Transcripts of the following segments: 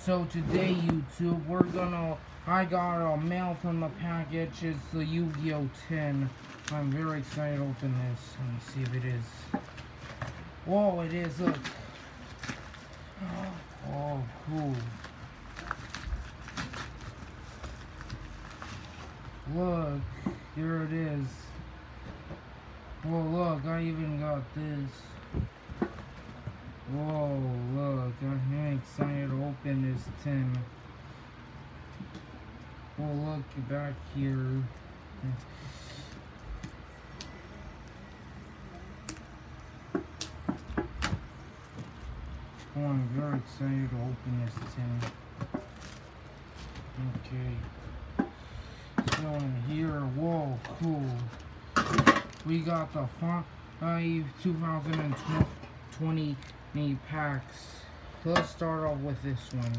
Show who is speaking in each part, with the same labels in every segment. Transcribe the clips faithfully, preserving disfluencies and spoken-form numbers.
Speaker 1: So today, YouTube, we're gonna, I got a mail from the package. It's the Yu-Gi-Oh! ten. I'm very excited to open this. Let me see if it is. Whoa, it is, look. Oh, cool. Look, here it is. Whoa, look, I even got this. Whoa, look, I'm excited to open this tin. Whoa, look, back here. Oh, I'm very excited to open this tin. Okay. So in here, whoa, cool. We got the five two thousand twenty packs. Let's start off with this one.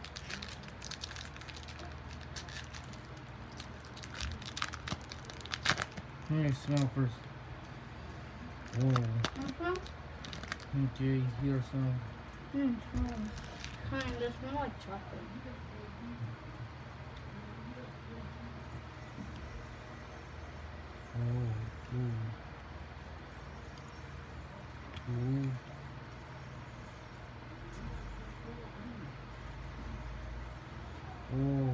Speaker 1: Let me smell first. Whoa.
Speaker 2: Uh-huh.
Speaker 1: Okay, here's some.
Speaker 2: Mm, smells kind of smell like chocolate.
Speaker 1: Oh, ooh. Ooh. Oh.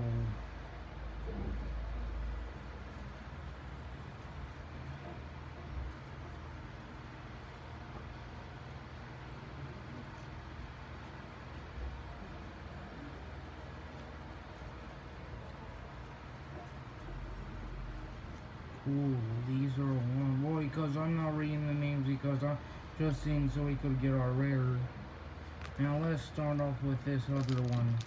Speaker 1: Ooh, these are one. Well, because I'm not reading the names because I'm just seeing so we could get our rare. Now let's start off with this other one.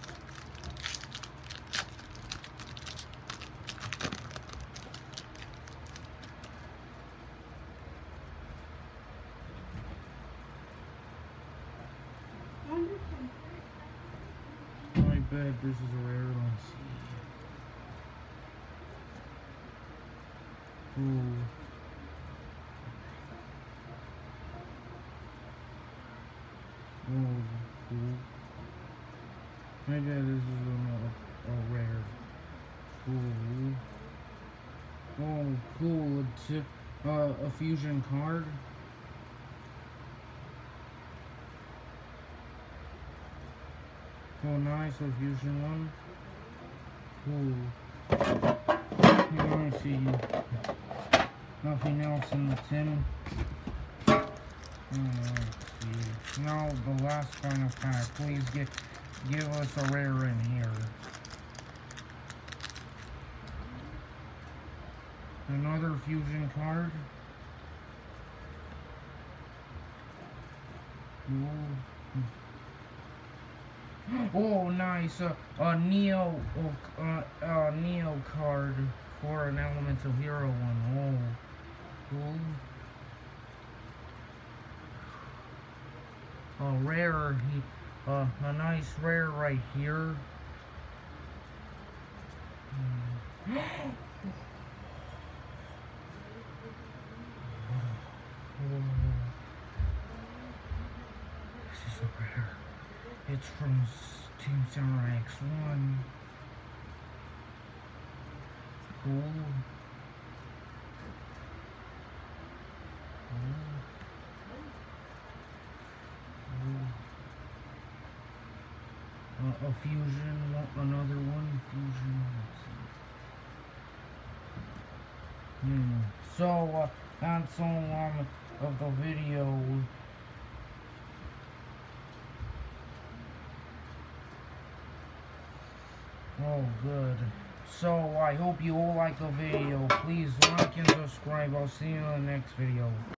Speaker 1: I bet this is a rare. Let's see. Ooh. Oh, cool. Maybe this is a, a rare. Cool. Oh, cool. It's uh, a fusion card. Oh, nice. A fusion one. Cool. Let me see. Nothing else in the tin. Oh, let's see. Now the last final pack. Please get give us a rare in here. Another fusion card. Ooh. Oh, nice. Uh, a Neo, uh, uh, Neo card for an Elemental Hero one. Oh, cool. A rare, uh, a nice rare right here. Hmm. This is a rare. It's from Team Samurai X one. Cool. Cool. Uh, a fusion, another one, fusion. Hmm. So, uh, that's all um, of the video. Oh, good. So, I hope you all like the video. Please like and subscribe. I'll see you in the next video.